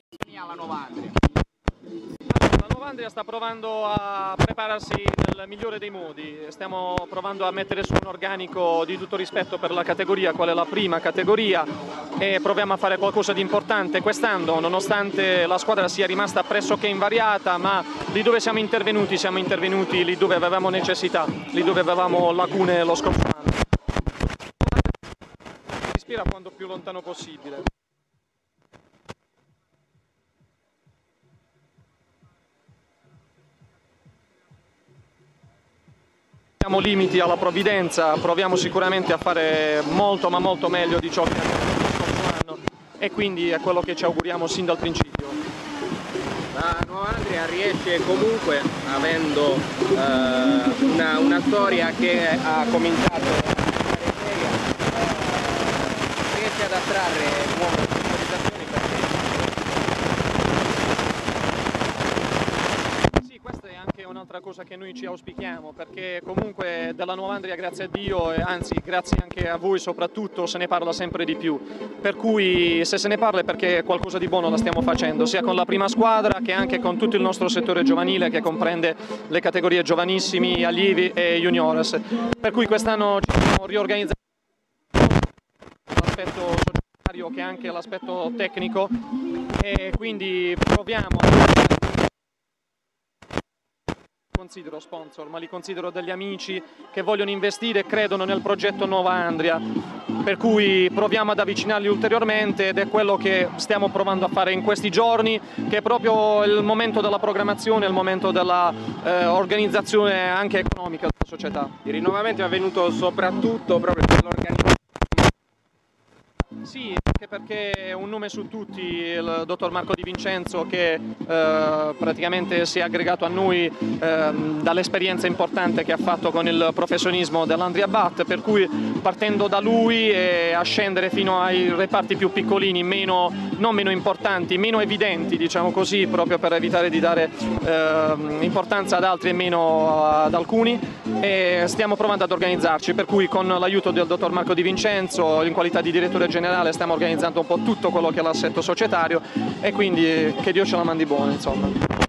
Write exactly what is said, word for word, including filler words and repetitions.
alla Novandria? La Novandria sta provando a prepararsi nel migliore dei modi, stiamo provando a mettere su un organico di tutto rispetto per la categoria, qual è la prima categoria, e proviamo a fare qualcosa di importante quest'anno, nonostante la squadra sia rimasta pressoché invariata, ma lì dove siamo intervenuti, siamo intervenuti lì dove avevamo necessità, lì dove avevamo lacune lo scorso anno. Si ispira quanto più lontano possibile. Abbiamo limiti alla provvidenza, proviamo sicuramente a fare molto ma molto meglio di ciò che abbiamo fatto lo scorso anno e quindi è quello che ci auguriamo sin dal principio. La Novandria riesce comunque, avendo eh, una, una storia che ha cominciato a essere seria, eh, riesce ad attrarre nuove sponsorizzazioni perché... Sì, questa è anche un'altra cosa che noi ci auspichiamo, perché comunque della Novandria, grazie a Dio, e anzi grazie anche a voi soprattutto, se ne parla sempre di più. Per cui se se ne parla è perché qualcosa di buono la stiamo facendo, sia con la prima squadra che anche con tutto il nostro settore giovanile che comprende le categorie giovanissimi, allievi e juniores. Per cui quest'anno ci siamo riorganizzati l'aspetto societario che anche l'aspetto tecnico e quindi proviamo a... considero sponsor, ma li considero degli amici che vogliono investire e credono nel progetto Novandria, per cui proviamo ad avvicinarli ulteriormente ed è quello che stiamo provando a fare in questi giorni, che è proprio il momento della programmazione, il momento della eh, organizzazione anche economica della società. Il rinnovamento è avvenuto soprattutto proprio per l'organizzazione. Sì, anche perché un nome su tutti, il dottor Marco Di Vincenzo, che eh, praticamente si è aggregato a noi eh, dall'esperienza importante che ha fatto con il professionismo dell'Andria Bat, per cui partendo da lui e a scendere fino ai reparti più piccolini, meno, non meno importanti, meno evidenti, diciamo così, proprio per evitare di dare eh, importanza ad altri e meno ad alcuni, e stiamo provando ad organizzarci, per cui con l'aiuto del dottor Marco Di Vincenzo, in qualità di direttore generale, stiamo organizzando un po' tutto quello che è l'assetto societario e quindi che Dio ce la mandi buona, insomma.